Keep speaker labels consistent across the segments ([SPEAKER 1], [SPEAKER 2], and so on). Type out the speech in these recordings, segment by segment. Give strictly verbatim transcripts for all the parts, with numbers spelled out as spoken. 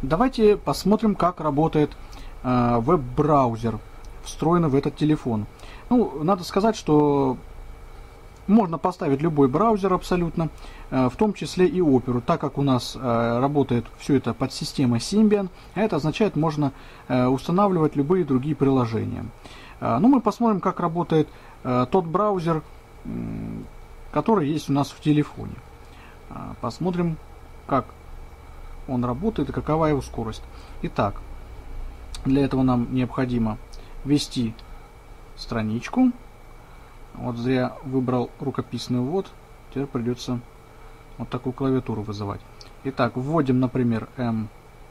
[SPEAKER 1] Давайте посмотрим, как работает э, веб-браузер, встроенный в этот телефон. Ну, надо сказать, что можно поставить любой браузер абсолютно, э, в том числе и Opera, так как у нас э, работает все это под системой Symbian, а это означает, можно э, устанавливать любые другие приложения. Э, ну, мы посмотрим, как работает э, тот браузер, э, который есть у нас в телефоне. Э, посмотрим, как он работает и какова его скорость. Итак, для этого нам необходимо ввести страничку. Вот зря выбрал рукописный ввод, теперь придется вот такую клавиатуру вызывать. Итак, вводим, например, эм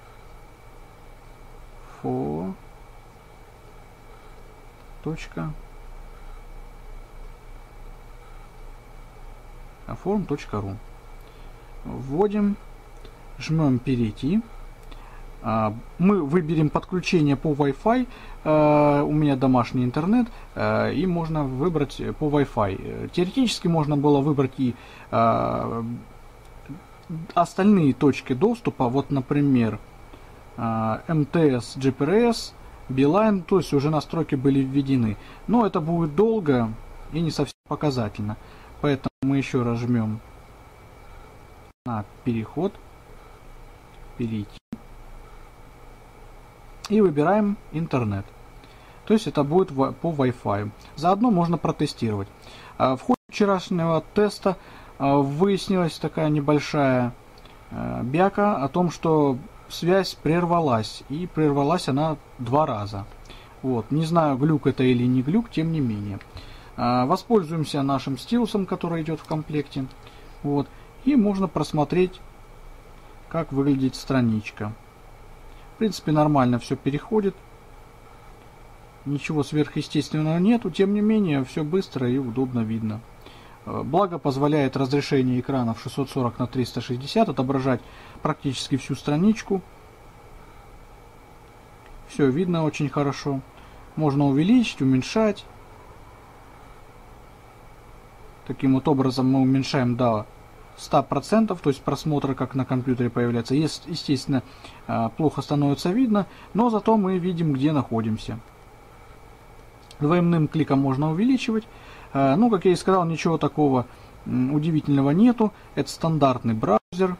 [SPEAKER 1] эф о форум точка ру. Вводим, жмем перейти. Мы выберем подключение по Wi-Fi, у меня домашний интернет, и можно выбрать по Wi-Fi. Теоретически можно было выбрать и остальные точки доступа, вот, например, эм тэ эс, джи пи ар эс, Билайн, то есть уже настройки были введены. Но это будет долго и не совсем показательно. Поэтому мы еще раз жмем на переход, перейти. И выбираем интернет. То есть это будет по Wi-Fi. Заодно можно протестировать. В ходе вчерашнего теста выяснилась такая небольшая бяка о том, что связь прервалась. И прервалась она два раза. Вот. Не знаю, глюк это или не глюк, тем не менее. Воспользуемся нашим стилусом, который идет в комплекте. Вот. И можно просмотреть, как выглядит страничка. В принципе, нормально все переходит. Ничего сверхъестественного нету. Тем не менее, все быстро и удобно видно. Благо, позволяет разрешение экрана в шестьсот сорок на триста шестьдесят отображать практически всю страничку. Все видно очень хорошо. Можно увеличить, уменьшать. Таким вот образом мы уменьшаем до ста процентов, то есть просмотр как на компьютере появляется. Естественно, плохо становится видно, но зато мы видим, где находимся. Двойным кликом можно увеличивать. Ну, как я и сказал, ничего такого удивительного нету. Это стандартный браузер.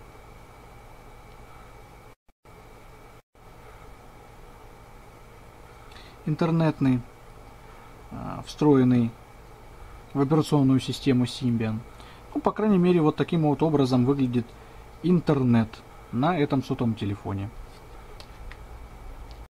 [SPEAKER 1] Интернетный, встроенный в операционную систему Symbian. Ну, по крайней мере, вот таким вот образом выглядит интернет на этом сотовом телефоне.